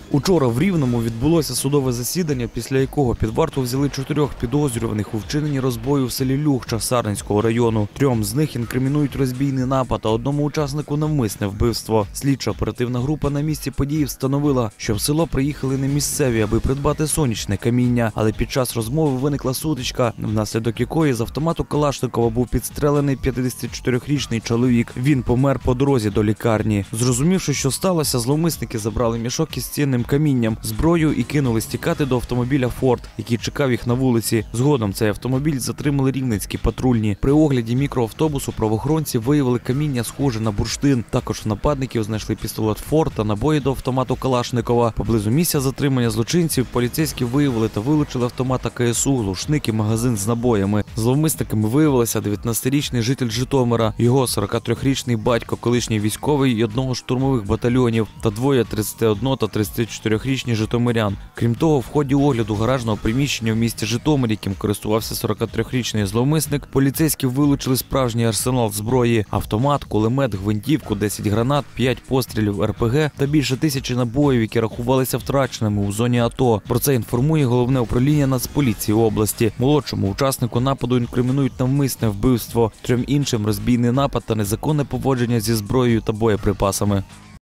Учора в Рівному відбулося судове засідання, після якого під варту взяли 4 підозрюваних у вчиненні розбою в селі Люхча Сарненського району. 3 з них інкримінують розбійний напад, а одному учаснику навмисне вбивство. Слідча оперативна група на місці події встановила, що в село приїхали не місцеві, аби придбати сонячне каміння. Але під час розмови виникла сутичка, внаслідок якої з автомату Калашникова був підстрелений 54-річний чоловік. Він помер по дорозі до лікарні. Зрозумівши, що сталося, зловмисники забрали мішок із цінним камінням, зброю і кинулись тікати до автомобіля «Форд», який чекав їх на вулиці. Згодом цей автомобіль затримали рівненські патрульні. При огляді мікроавтобусу правоохоронці виявили каміння, схоже на бурштин. Також в нападників знайшли пістолет «Форд» та набої до автомату Калашникова. Поблизу місця затримання злочинців поліцейські виявили та вилучили автомат КСУ, глушник і магазин з набоями. Зловмисниками виявилися 19-річний житель Житомира, його 43-річний батько, колишній військовий і одного з штурмових батальйонів, та 2 31 та 34-річні житомирян. Крім того, в ході огляду гаражного приміщення в місті Житомир, яким користувався 43-річний зловмисник, поліцейські вилучили справжній арсенал зброї: автомат, кулемет, гвинтівку, 10 гранат, 5 пострілів РПГ та більше 1000 набоїв, які рахувалися втраченими у зоні АТО. Про це інформує Головне управління Нацполіції області. Молодшому учаснику нападу інкримінують навмисне вбивство, 3 іншим – розбійний напад та незаконне поводження зі зброєю та боєприпасами.